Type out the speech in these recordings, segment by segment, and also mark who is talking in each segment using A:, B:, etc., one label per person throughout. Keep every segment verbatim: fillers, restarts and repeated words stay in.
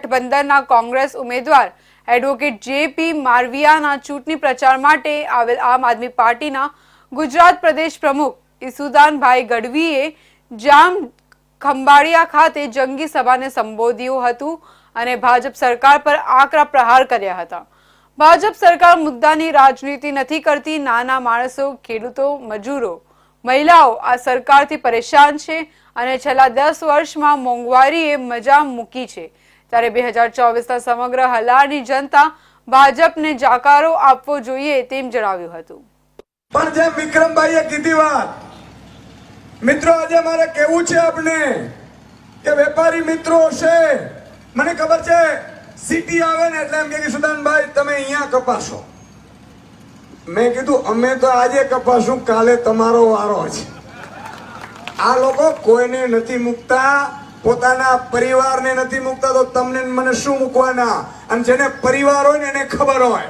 A: ગઠબંધનના કોંગ્રેસ ઉમેદવાર advocate JP મારવિયાના ચૂંટણી પ્રચાર માટે આવેલ આમ આદમી પાર્ટીના ગુજરાત પ્રદેશ પ્રમુખ ઈસુદાનભાઈ ગઢવીએ જામ ખંભાળિયા ખાતે જંગી સભાને સંબોધ્યું હતું અને ભાજપ સરકાર પર આકરા પ્રહાર કર્યા હતા। ભાજપ સરકાર મુદ્દાની રાજનીતિ નથી કરતી। નાના માણસો, ખેડૂતો, મજૂરો, મહિલાઓ આ સરકારથી પરેશાન છે અને છેલ્લા દસ વર્ષમાં મોંઘવારીએ મજા મૂકી છે। ત્યારે બે હજાર ચોવીસના સમગ્ર હલારની જનતા ભાજપને જાકારો આપવો જોઈએ તેમ જણાવ્યું હતું।
B: પણ જે વિક્રમભાઈએ કીધી વાત, મિત્રો આજે મારે કહેવું છે આપને કે વેપારી મિત્રો છે, મને ખબર છે સિટી આવે ને એટલે એમ કે સુદાનભાઈ તમે અહીંયા કપાસો। મેં કીધું અમે તો આજે કપાસું, કાલે તમારો વારો છે। આ લોકો કોઈને નથી મૂકતા, પોતાના પરિવારને નથી મૂકતા, તો તમને મને શું મૂકવાના? અને જેને પરિવાર હોય ને એને ખબર હોય,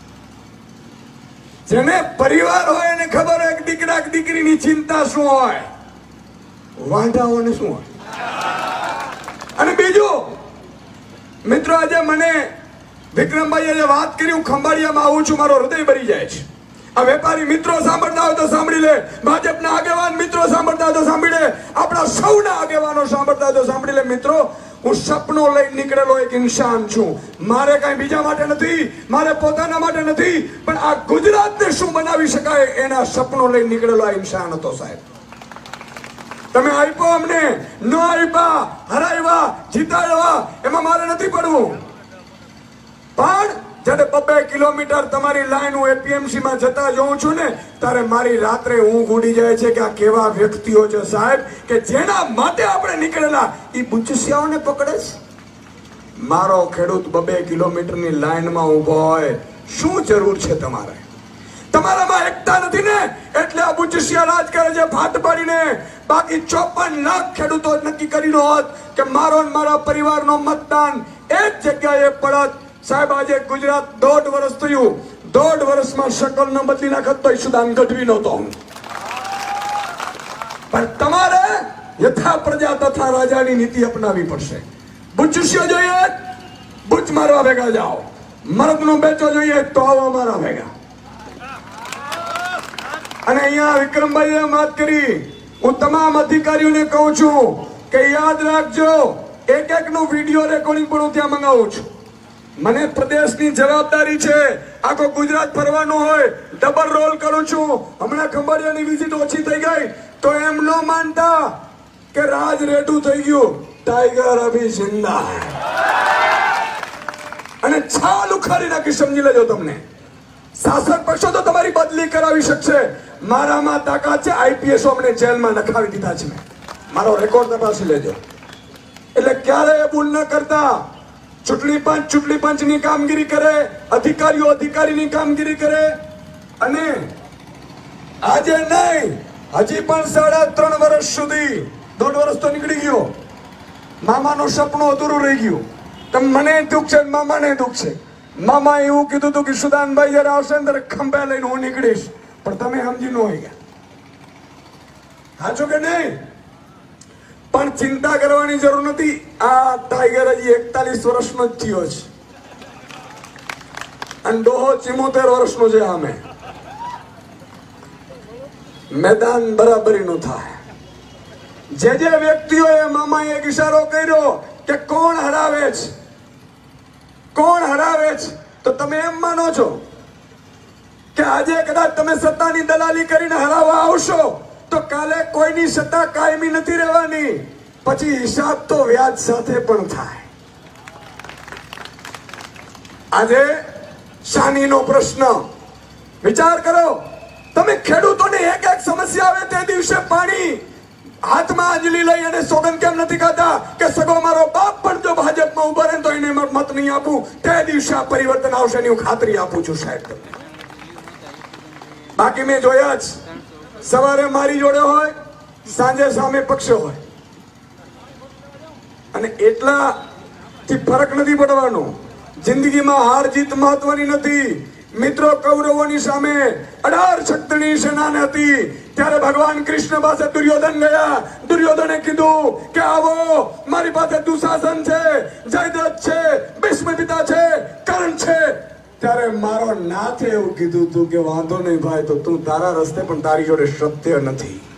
B: જેને પરિવાર હોય એને ખબર હોય કે દીકરા દીકરીની ચિંતા શું હોય, વાંઢાઓને શું હોય। અને બીજું મિત્રો, આજે મને વિક્રમભાઈએ જે વાત કરી, હું ખંભાળિયામાં આવું છું, મારો હૃદય ભરી જાય છે। આ વેપારી મિત્રો સાંભળતા હોય તો સાંભળી લે, ભાજપના આગેવાન મિત્રો સાંભળતા હોય તો સાંભળી લે, આપણા સૌના આગેવાનો સાંભળતા હોય તો સાંભળી લે। મિત્રો, હું સપનો લઈને નીકળેલો એક ઇન્સાન છું। મારે કઈ બીજા માટે નથી, મારે પોતાના માટે નથી, પણ આ ગુજરાતને શું બનાવી શકાય એના સપનો લઈને નીકળેલો આ ઇન્સાન હતો સાહેબ। તમે આપ્યો અમને, ન આપ્યા, હરાવ્યા, જીતાડવા, એમાં મારે નથી પડવું, પણ જ્યારે બબ્બે કિલોમીટર તમારી લાઈન હું એપીએમસી માં જતા જોઉં છું ને, ત્યારે મારી રાત્રે ઊંઘ ઉડી જાય છે કે આ કેવા વ્યક્તિઓ છે સાહેબ, કે જેના માટે આપણે નીકળેલા એ બુચસિયાઓને પકડે છે। મારો ખેડૂત બબ્બે કિલોમીટરની લાઈનમાં ઊભો હોય, શું જરૂર છે તમારે? તમારામાં એકતા નથી ને એટલે આ બુચસિયા રાજ કરે છે ફાટ પાડીને। બાકી ચોપન લાખ ખેડૂતો નક્કી કર્યું હોત કે મારો ને મારા પરિવારનો મતદાન એક જગ્યાએ પડત સાહેબ। આજે ગુજરાત દોઢ વર્ષ થયું, દોઢ વર્ષમાં શકલ ન બદલી નાખત તો ઈસુદાન ગઢવી નહોતો। પણ તમારે યથા પ્રજા તથા રાજાની નીતિ અપનાવી પડશે। બુચસિયો જોઈએ, બુચ મારવા ભેગા જાઓ, મરદનો બેચો જોઈએ તો આવો મારા ભેગા। અને અહીંયા વિક્રમભાઈએ વાત કરી, હું તમામ અધિકારીઓને કહું છું કે યાદ રાખજો, એક એક નું વિડીયો રેકોર્ડિંગ પણ હું ત્યાં મંગાવું છું। મને પ્રદેશની જવાબદારી છે, આખો ગુજરાત ફરવાનું હોય, ડબલ રોલ કરું છું। હમણાં ખંભાળિયાની વિઝિટ ઓછી થઈ ગઈ તો એમ ન માનતા કે રાજ રેડું થઈ ગયું, ટાઈગર અભી જિંદા હૈ, અને છાલ ઉખાડી નાખી, સમજી લેજો। તમને શાસક પક્ષો તો તમારી બદલી કરાવી શકશે, મારામાં તાકાત છે। આઈપીએસ અમને જેલમાં નખાવી દીધા છે, મારો રેકોર્ડ તપાસી લેજો। એટલે ક્યારે ભૂલ ન કરતા। ચૂંટણી પંચ ચૂંટણી પંચની કામગીરી કરે, અધિકારીઓ અધિકારીની કામગીરી કરે, અને આજે નહીં, હજી પણ સાડા ત્રણ વર્ષ સુધી, દોઢ વર્ષ તો નીકળી ગયો, મામાનું સપનું અધૂરું રહી ગયું। તો મને દુઃખ છે, મામાને દુઃખ છે। મામા એવું કીધું હતું કે સુદાનભાઈ જયારે આવશે ને ત્યારે ખંભે લઈને હું નીકળીશ, પણ તમે સમજી ન હોય ગયા, સાચું કે નહીં? પણ ચિંતા કરવાની જરૂર નથી। આ ટાઈગર હજી એકતાલીસ વર્ષનો જ થયો છે અને ડોહો ચિમોતેર વર્ષનો છે। અમે મેદાન બરાબરીનું થાય। જે જે વ્યક્તિઓએ મામાએ એક ઈશારો કર્યો કે કોણ હરાવે છે, કોણ હરાવે છે, તો તમે એમ માનો છો કે આજે કદાચ તમે સત્તાની દલાલી કરીને હરાવવા આવશો તો કાલે કોઈની સત્તા કાયમી નથી રહેવાની, પછી હિસાબ તો વ્યાજ સાથે પણ થાય। આજે શાનીનો પ્રશ્ન વિચાર કરો, તમે ખેડૂતોને એક એક સમસ્યા આવે તે દિવસે પાણી હાથમાં આંજલી લઈ અને સોગંદ કેમ નથી ખાતા કે સગો મારો બાપ પણ જો ભાજપમાં ઉભા રહે તો એને મત નહીં આપું? તે દિવસે આ પરિવર્તન આવશે એની હું ખાતરી આપું છું સાહેબ તમને। બાકી મેં જોયા જ, સવારે મારી જોડે હોય, સાંજે સામે પક્ષ હોય, અને એટલાથી ફરક નથી પડવાનો। જિંદગીમાં હાર જીત મહત્વની નથી મિત્રો। કૌરવોની સામે અઢાર શક્તિની સેના હતી, ત્યારે ભગવાન કૃષ્ણ પાસે દુર્યોધન ગયા. દુર્યોધને કીધું કે આવો, મારી પાસે દુશાસન છે, જયદ્રથ છે, ભીષ્મ પિતા છે, કર્ણ છે. ત્યારે મારો નાથે એવું કીધું તું કે વાંધો નહીં ભાઈ, તો તું તારા રસ્તે, પણ તારી જોડે સત્ય નથી.